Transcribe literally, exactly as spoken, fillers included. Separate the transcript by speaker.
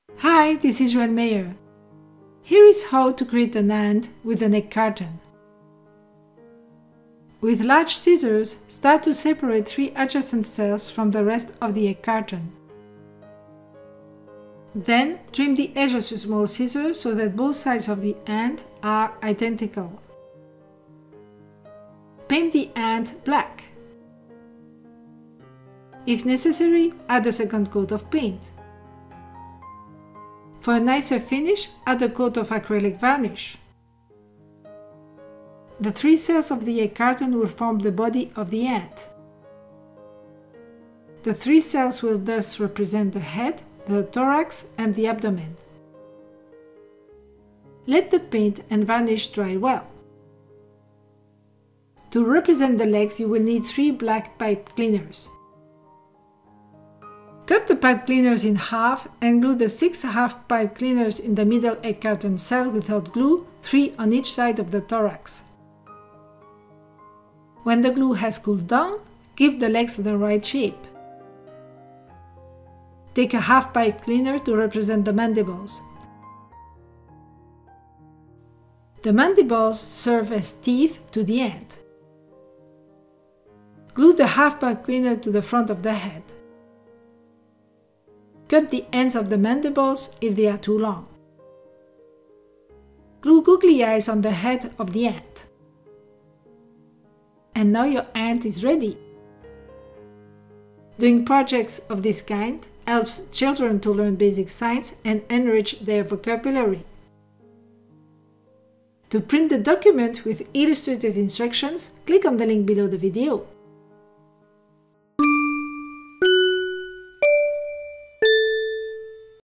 Speaker 1: Hi, this is Joelle Meyer. Here is how to create an ant with an egg carton. With large scissors, start to separate three adjacent cells from the rest of the egg carton. Then, trim the edges with small scissors so that both sides of the ant are identical. Paint the ant black. If necessary, add a second coat of paint. For a nicer finish, add a coat of acrylic varnish. The three cells of the egg carton will form the body of the ant. The three cells will thus represent the head, the thorax, and the abdomen. Let the paint and varnish dry well. To represent the legs, you will need three black pipe cleaners. Cut the pipe cleaners in half and glue the six half pipe cleaners in the middle egg carton cell without glue, three on each side of the thorax. When the glue has cooled down, give the legs the right shape. Take a half pipe cleaner to represent the mandibles. The mandibles serve as teeth to the ant. Glue the half pipe cleaner to the front of the head. Cut the ends of the mandibles if they are too long. Glue googly eyes on the head of the ant. And now your ant is ready. Doing projects of this kind helps children to learn basic science and enrich their vocabulary. To print the document with illustrated instructions, click on the link below the video.